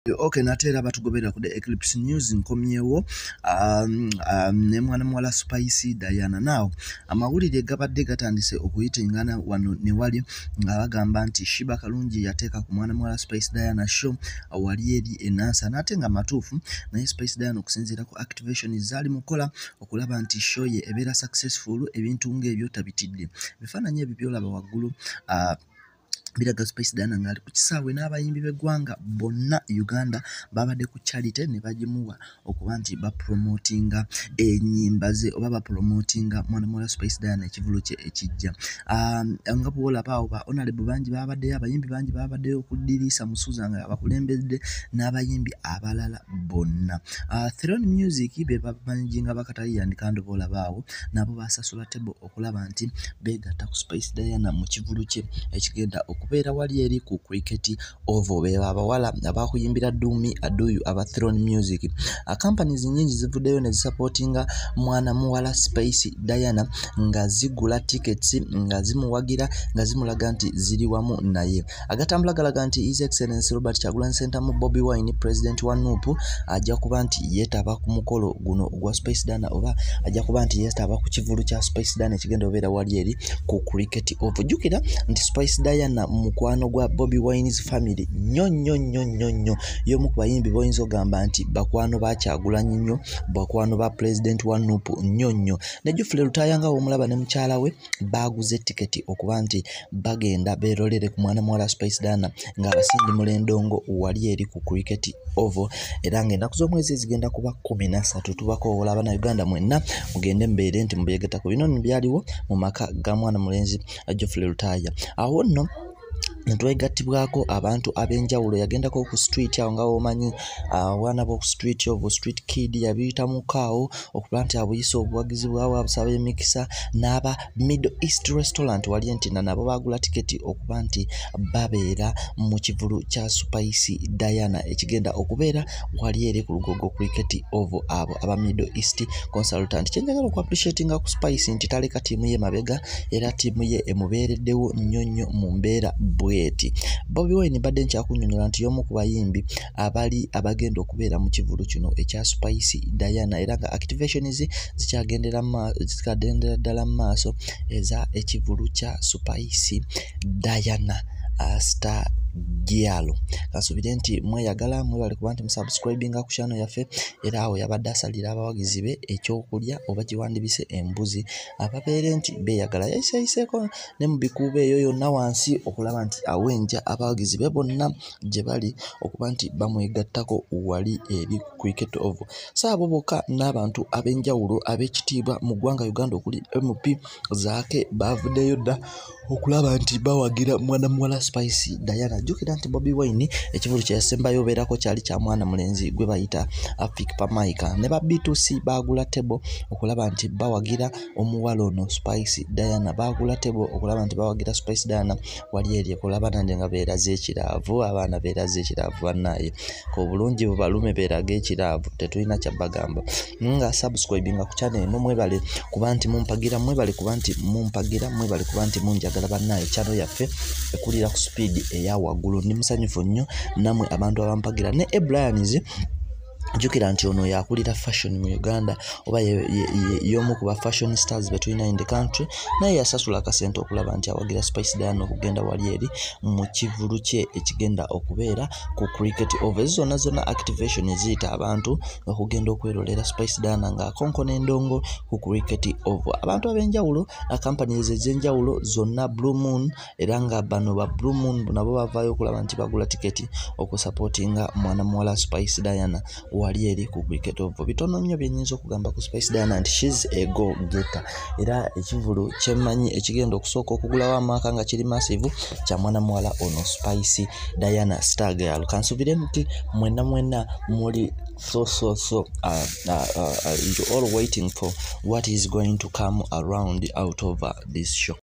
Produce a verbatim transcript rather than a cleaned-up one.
Okay, natera batugobera ku the Eclipse News nkomyewo um, um, ne mwana mwala Spicy Diana. Now amawulire gabadde gatandise okuyitingana wano ne wali nga bagamba nti Shiba Kalungi yateeka ku mwana mwala Spicy Diana show wali eri enansa nate nga matuufu naye Spicy Diana okusinziira ku activation zali mukola okulaba nti show ye ebeera successful ebintu ng'ebyo tabitidde bifaananyi ebyo byolaba waggulu uh, biraga Spicy Diana ngali ku kisaawe n'abayimbi b'eggwanga bonna Uganda babadde ku charity ne bagimuwa okuba nti bapromotinga ennyimba ze oba bapromotinga mwana mwala Spicy Diana ekivulu kye ekijja. Um, nga bwolaba awo ba honorable bangi babaddeyo abayimbi bangi babaddeyo okuddirisa Musuza nga bakulembedde n'abayimbi abalala bonna. Uh, Throne Music be bamanjinga bakatali yandikando bolaba awo nabo basasula tebo okulaba nti begatta ku Spicy Diana mu kivulu kye ekigenda kubeera wali eri ku cricket ovo beba abawala abakuyimbira Dumi Aduyu aba Throne Music. A companies nyingi zivuddeyo ne supportinga mwana muwala Spicy Diana nga zigula tickets nga zimuwagira nga zimulaga nti ziri wamu naye. Agatambula galaga nti His Excellency Robert Kyagulanyi Ssentamu mu Bobi Wine President wa N U P ajja kuba nti yeetaba ku mukolo guno gwa Spicy Diana oba ajja kuba nti yeetaba ku kivulu kya Spicy Diana ekigenda obeera wali eri ku cricket ovo. Jukira nti Spicy Diana mukwano gwa Bobi Wine's family nnyo nnyo nnyo nnyo nnyo y'omu ku bayimbi boyinza ogamba nti bakwano ba Kyagulanyi nnyo bakwano ba president wa N U P nnyo nnyo. Ne Jufule Lutaya nga omulaba ne mukyala we baguze tiketi okuba nti bagenda beerolere ku mwana mwala Spicy Diana ng'abasindi mulendongo wali eri ku cricket ovo era ng'ennaku z'omwezi zigenda kuba kumi na ssatu tubakoowola Abannayuganda mwenna mugende mbeere nti mubeegettako. Bino byaliwo mu maka ga mwana mulenzi Jufule Lutaya. Awo nno ntwegattibwako abantu ab'enjawulo yagendako ku street awo nga omanyi abaana b'oku street obu street kid yabiyitamu kaawo okuba nti abuyisa obuwagizi bwawe abusaba emikisa n'aba Middle East Restaurant wali entina nabo bagula tiketi okuba nti babeera mu kivulu kya Spicy Diana ekigenda okubeera wali eri ku Lugogo cricket ovo abo aba Middle East Consultant. Kyenjagala oku appreciatinga ku Spicy nti taleka tiimu ye mabega era tiimu ye emubeereddewo nnyo nnyo mu mbeera bweti. Bobi Wine badde nkyakunnyonnyola nti y'omu ku bayimbi abali abagenda okubeera mu kivulu kino ekya Spicy Diana era nga activations zikyagendera zikagendera ddala mu maaso eza ekivulu kya Spicy Diana uh, star Gialo. Kasubire nti mweyagala mwebale kuba nti musubscribinga ku channel yaffe era awo yabadde asalira abawagizi be ekyokulya oba kiwandibise embuzi ababeere nti beeyagala yayiseeyiseeko ne mu bikuubo eyo yonna wansi okulaba nti awenja abawagizi be bonna gye bali okuba nti bamwegattako wali eri ku cricket ovo. Saabo bokka n'abantu ab'enjawulo ab'ekitiibwa mu ggwanga Uganda okuli M P zaake bavuddeyo dda okulaba nti bawagira mwana muwala Spicy Diana. Jukira nti Bobi Wine ekivulu kye yasembayo obeerako kyali kya mwana mulenzi gwe bayita Afik Pamaika ne ba B two C baagula tebo okulaba nti bawagira omuwala ono Spicy Diana baagula tebo okulaba nti bawagira Spicy Diana wali eri okulaba nande nga beeraze ekiraavu abaana beeraze ekiraavu bannaye ko bulungi bubalume beerage ekiraavu tetulina kya bagamba nga subscribinga ku channel eno mwebale kuba nti mumpagira mwebale kuba nti mumpagira mwebale kuba nti munjagala bannaye channel yaffe ekulira ku speed eya waggulu. Ndi musanyufu nnyo namwe abantu abampagira ne Ebrians jukira nti ono yakulira fashion mu Uganda oba y'omu ku ba fashion stars betulina in the country naye yasasula akasente okulaba nti awagira Spicy Diana okugenda wali eri mu kivulu kye ekigenda okubeera ku cricket over. Zonna zonna activation eziyita abantu okugenda okwerolera Spicy Diana nga akonko n'endongo ku cricket over. Abantu ab'enjawulo na companies ez'enjawulo zonna Blue Moon era nga bano ba Blue Moon nabo bavaayo okulaba nti bagula tiketi okusupportinga mwana muwala Spicy Diana wali eri ku cricket ovo. Bitono nnyo byennyinza okugamba ku Spicy Diana nti she's a go getter era ekivulu kyemmanyi ekigenda okusooka okugulawo amaaka nga kiri massive kya mwana muwala ono Spicy Diana star girl. Kansubire nti mwenna mwenna muli so so so uh, uh, uh, you're all waiting for what is going to come around out of uh, this show.